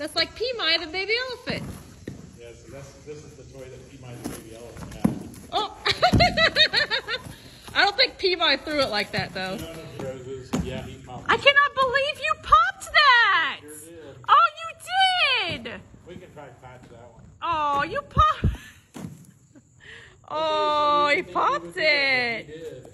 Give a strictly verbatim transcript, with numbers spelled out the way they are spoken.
That's like P-Mai, the baby elephant. Yeah, so that's, this is the toy that P-Mai, the baby elephant had. Oh! I don't think P-Mai threw it like that, though. No, no, roses. Yeah, he popped. I cannot believe you popped that! Sure did. Oh, you did! We can try to patch that one. Oh, you popped. Oh, Okay, so he we- popped we- we- it. we did.